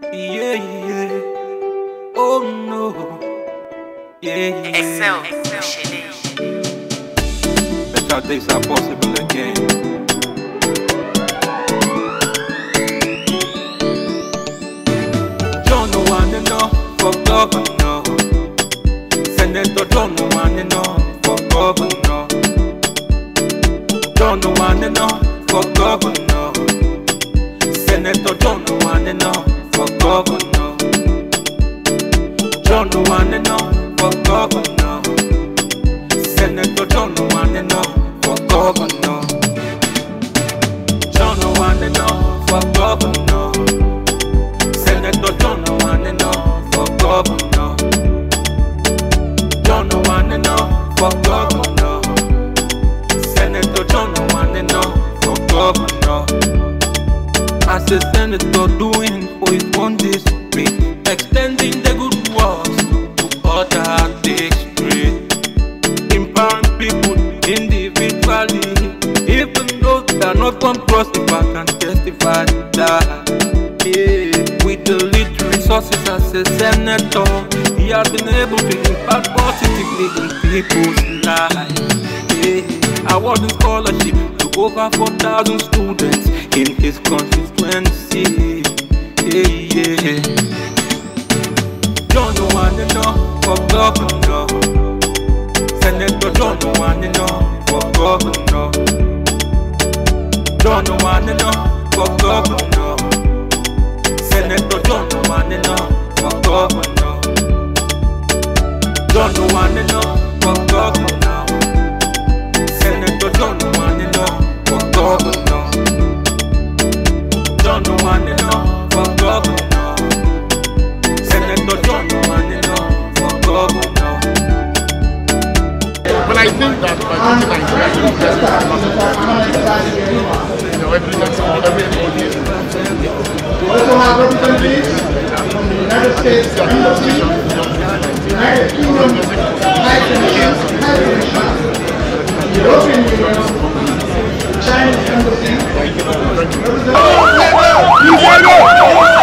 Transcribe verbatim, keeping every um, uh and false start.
Yeah, yeah. Oh no. Yeah, yeah. Excel, Excel. Better days are possible again. John no one enough for governor. Senator John no one enough for governor. John no one enough for governor. Senator John no one enough for governor. John no one enough for governor. Senator John no one enough for governor. John no one enough for governor. Senator John no one enough for governor. John no one enough for governor. Senator John no one enough for governor. As a senator doing for his own district, extending the good works to other districts, empowering people individually, even those that are not come cross if I can testify that. Yeah, with the little resources as a senator, he has been able to impact positively in people's lives. Yeah, awarding scholarship to over four thousand students in his constituency. Yeah, yeah. John no one enough for governor. Senator John no one enough for governor. John no one enough for governor. Senator John no one enough for governor. John no one enough for governor. Senator John no one enough for governor. John no one enough for governor. Senator John no one enough for governor. Well, I think that by putting Nigeria in the best you know, every next everybody is We also have representatives from the United States, the United Kingdom, United Nations, the European Union, the Chinese Embassy, representatives.